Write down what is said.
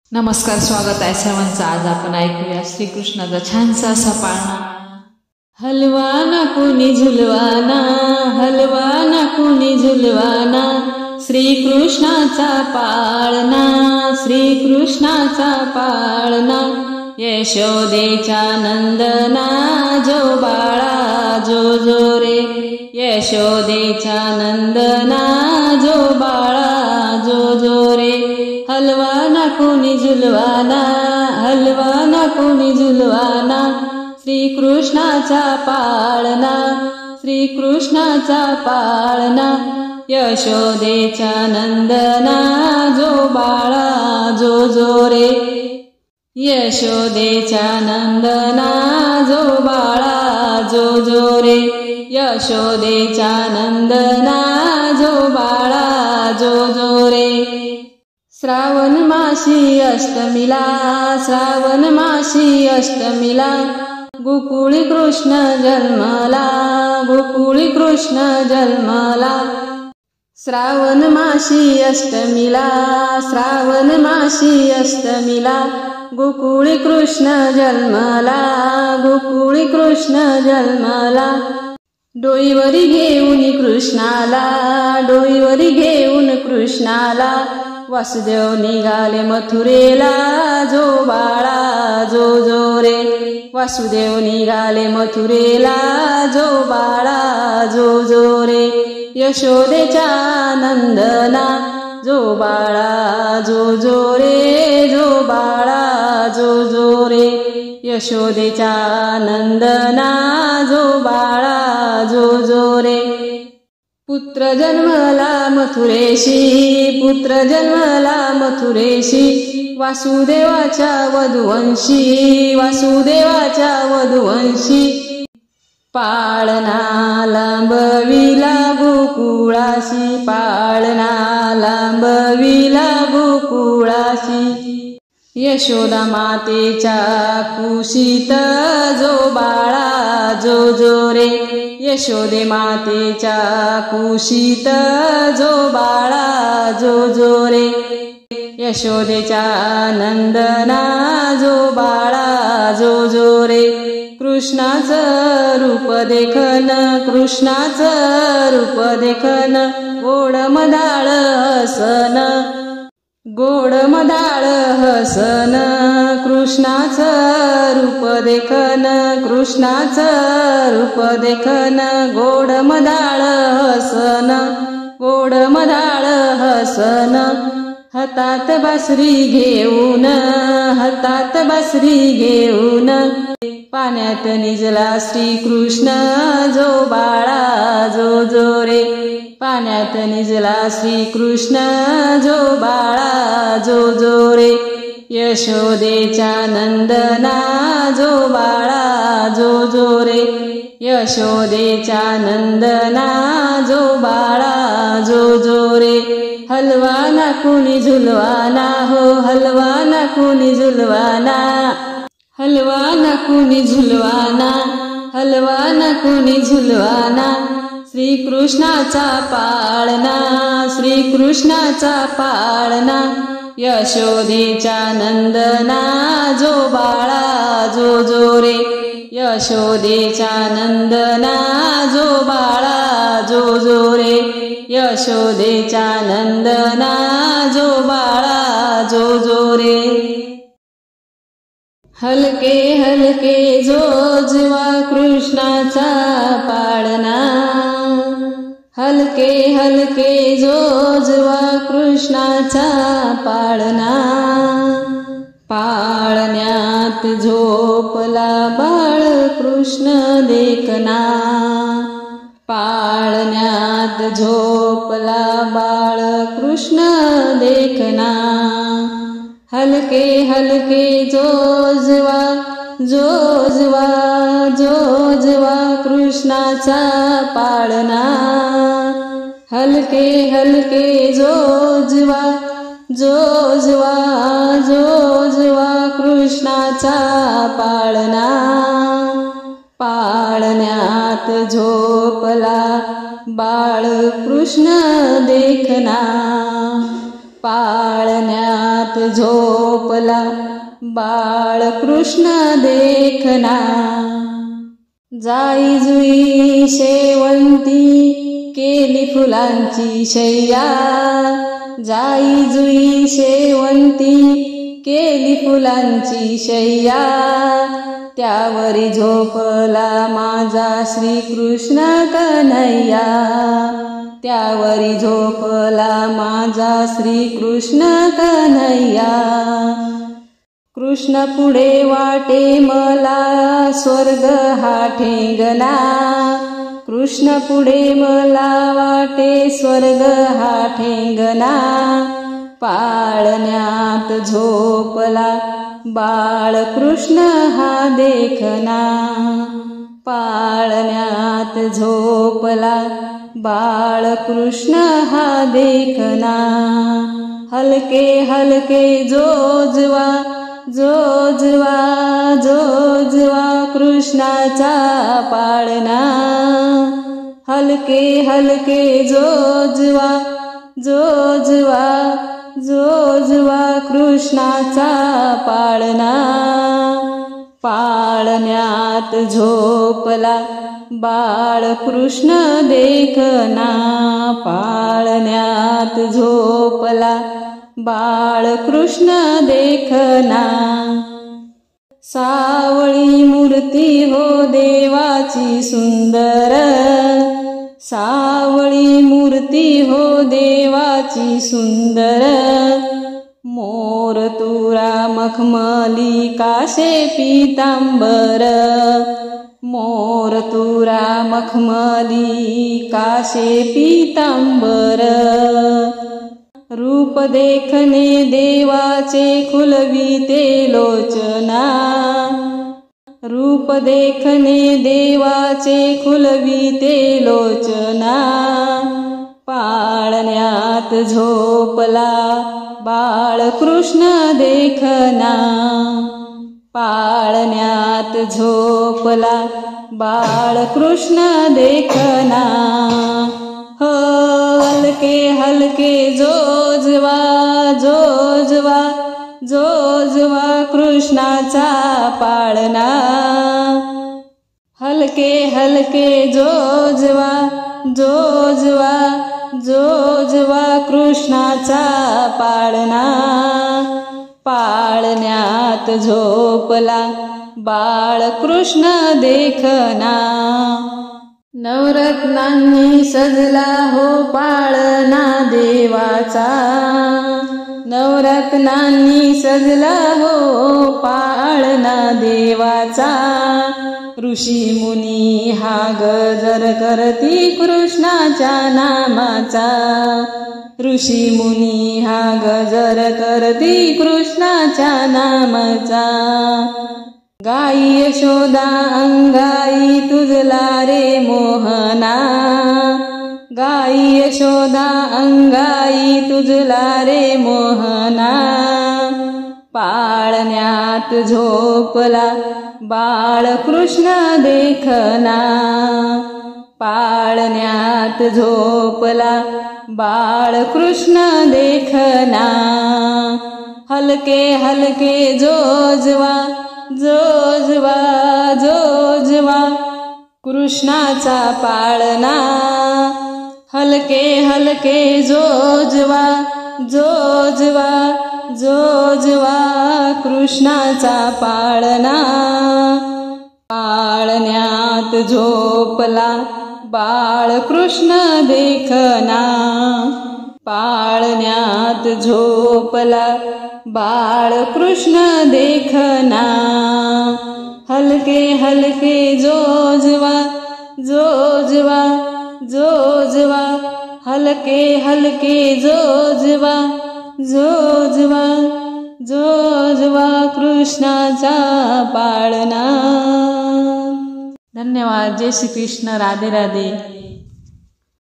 नमस्कार, स्वागत आहे सर्वांचं। आज आपण ऐकूया श्रीकृष्णाचा छानसा असा पाळणा। हलवाना कुणी झुलवाना, हलवाना कुणी झुलवाना, श्रीकृष्णाचा पाळणा, श्रीकृष्णाचा पाळणा। यशोदेचा नंदना जो बाळा जो जो रे, यशोदेचा नंदना जो बाळा जो जो रे। हलवाना कुणी झुलवाना, हलवाना कुणी झुलवाना, श्रीकृष्णाचा पाळणा, श्रीकृष्णाचा पाळणा। यशोदेचा नंदना जो बाळा जो जो रे, यशोदेचा नंदना जो बाळा जो जो रे, यशोदेचा नंदना जो बाळा जो जो रे। श्रावण मासी अष्टमीला, श्रावण मासी अष्टमीला, गोकुळी कृष्ण जन्मला, गोकुळी कृष्ण जन्मला। श्रावण मासी अष्टमीला, श्रावण मासी अष्टमीला, गोकुळी कृष्ण जन्मला, गोकुळी कृष्ण जन्मला। डोईवरी घेऊन कृष्णाला, डोईवरी घेऊन कृष्णाला, वासुदेव निघाले मथुरेला जो बाळा जो जो रे, वासुदेव निघाले मथुरेला जो बाळा जो जो रे। यशोदेचा नंदना जो बाळा जो जो रे, जो बाळा जो जो रे। यशोदेचा नंदना जो बाळा जो जो रे। पुत्र जन्मला मथुरेशी, पुत्र जन्मला मथुरेशी, वासुदेवाच्या वधुवंशी, वासुदेवाच्या वधुवंशी। पाळणा लांबविला गोकुळाशी, पाळणा लांबविला गोकुळाशी। यशोदा मातेच्या कुशीत जो बाळा जो जो रे, यशोदे मातेच्या कुशीत जो बाळा जो जो रे। यशोदेचा नंदना जो बाळा जो जो रे। कृष्णाचं रूप देखन, कृष्णाचं रूप देखन, गोड मधाळ हसन, गोड मधाळ हसन। कृष्णाचं रूप देखन, कृष्णाचं रूप देखन, गोड मधाळ हसन, गोड मधाळ हसन। हातात बासरी घेऊन, हातात बासरी घेऊन, पाण्यात निजला श्रीकृष्ण जो बाळा जो जो रे, पाण्यात निजला श्रीकृष्ण जो बाळा जो जो रे। यशोदेचा नंदना जो बाळा जो जो रे, यशोदेचा नंदना जो बाळा जो जो रे। हलवाना कुणी झुलवाना हो, हलवाना कुणी झुलवाना, हलवाना कुणी झुलवाना, हलवाना कुणी झुलवाना। श्रीकृष्णाचा पाळणा, श्रीकृष्णाचा पाळणा। यशोदेचा नंदना जो बाळा जो जो रे, यशोदेचा नंदना जो बाळा जो जो रे। यशोदेचा नंदना जो बाळा जो जो रे। हलके हलके जोजवा कृष्णाचा पाळणा, हलके हलके जोजवा कृष्णाचा पाळणा। पाळण्यात झोपला बाळ कृष्ण देखना, पाळण्यात झोपला बाळ कृष्ण देखना। हलके हलके जोजवा, जोजवा जोजवा कृष्णाचा पाळणा। हलके हलके जोजवा, जोजवा जोजवा कृष्णाचा पाळणा। पाळण्यात झोपला बाळ कृष्ण देखना, पाळण्यात झोपला बाळकृष्ण देखना। जाई जुई शेवंती केली फुलांची शय्या। जाई जुई शेवंती केली फुलांची शय्या। त्यावरी झोपला माझा श्रीकृष्ण कन्हैया। त्यावरी झोपला माझा श्रीकृष्ण कन्हैया। कृष्ण पुढे वाटे मला स्वर्ग हा ठेंगणा। कृष्ण पुढे मला वाटे स्वर्ग हा ठेंगणा। पाळण्यात झोपला बाळकृष्ण हा देखना। पाळण्यात झोपला बाळकृष्ण हा देखना। हलके हलके जोजवा जोजवा जोजवा कृष्णाचा पाळणा। हलके हलके जोजवा जोजवा जोजवा कृष्णाचा पाळणा। पाळण्यात झोपला बाळकृष्ण देखना। पाळण्यात झोपला बाळकृष्ण देखना। सावळी मूर्ती हो देवाची सुंदर। सावळी मूर्ती हो देवाची सुंदर। मोर तुरा मखमली काशे पीतांबर। मोर तुरा मखमली काशे पीतांबर। रूप देखणे देवाचे खुलविते लोचना। रूप देखणे देवाचे खुलविते लोचना। पाळण्यात झोपला बाळकृष्ण देखना। पाळण्यात झोपला बाळकृष्ण देखना। हलके हलके जोजवा जोजवा जोजवा कृष्णाचा पाळणा। हलके हलके जोजवा जोजवा जोजवा कृष्णाचा पाळणा। पाळण्यात झोपला बाळकृष्ण देखना। नवरत्नांनी सजला हो पाळणा देवाचा। नवरत्नांनी सजला हो पाळणा देवाचा। ऋषी मुनी हा गजर करती कृष्णाच्या नामाचा। ऋषी मुनी हा गजर करती कृष्णाच्या नामाचा। गाई यशोदा अंगाई तुझला रे मोहना। गाई यशोदा अंगाई तुझला रे मोहना। पाळण्यात झोपला बाळकृष्ण देखना। पाळण्यात झोपला बाळकृष्ण देखना। हलके हलके जोजवा जोजवा जोजवा कृष्णाचा पाळणा। हलके हलके जोजवा जोजवा जोजवा कृष्णाचा पाळणा। पाळण्यात झोपला बाळकृष्ण देखना। पाळण्यात झोपला बाळकृष्ण देखना। हलके हलके जोजवा जोजवा जोजवा हलके हलके जोजवा जोजवा जोजवा कृष्णाचा पाळणा। धन्यवाद। जय श्री कृष्ण। राधे राधे।